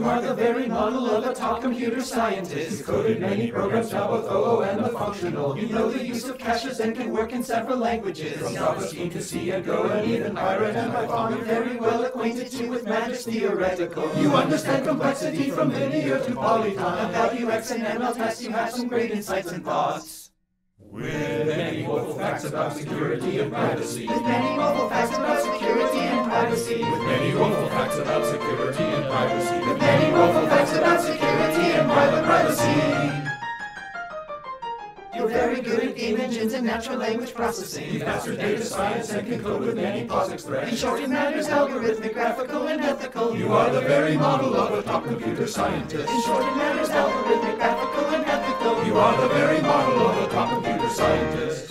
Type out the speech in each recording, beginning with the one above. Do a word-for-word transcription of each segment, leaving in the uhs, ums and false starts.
are the very model of a top computer scientist. You coded many programs, Java, O O, and the functional. You know the use of caches and can work in several languages. From Java, Scheme to C and Go, and even Python and Python. You're very well acquainted too with Magic's theoretical. You understand complexity from linear to polygon. About U X and M L tests, you have some great insights and thoughts. With many woeful facts about security and privacy. With many woeful facts about security and privacy. With many woeful facts about security and privacy. With many woeful facts about security and private privacy. You're very good at game engines and natural language processing. You've mastered data science and can code with many POSIX threads. In short, it matters algorithmic, graphical, and ethical. You are the very model of a top computer scientist. In short, it matters algorithmic, graphical, and ethical. You are the very model of a top computer scientist.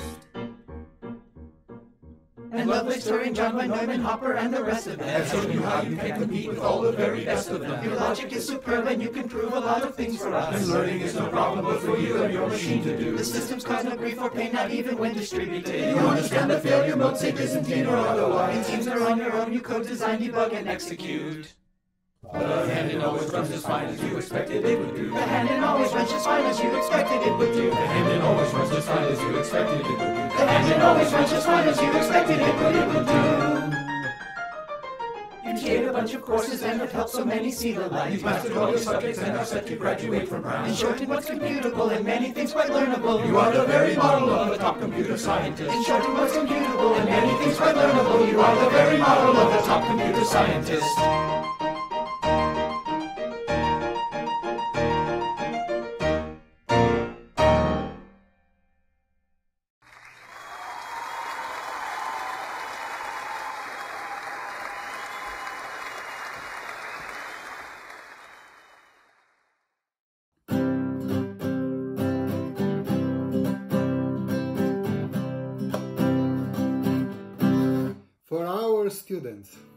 And Lovelace, Turing, John von Neumann, Hopper, and the rest of them have shown you how you can compete with all the very best of them. Your logic is superb and you can prove a lot of things for us. And learning is no problem but for you and your machine to do. The systems cause no grief or pain, not even when distributed. You understand the failure mode, say Byzantine or otherwise. In teams or on your own, you code, design, debug, and execute. The hand-in always runs as fine as you expected it would do. The hand-in always runs as fine as you expected it would do. The hand-in always runs as fine as you expected it would do. The hand-in always runs as fine as you expected it would, it would do. You create a bunch of courses and have helped so many see the light. You've mastered all your subjects and are set to graduate from Brown. In short, in what's computable and many things quite learnable. You are the very model of a top computer scientist. In short, in what's computable and many things quite learnable. You are the very model of a top computer scientist. For our students.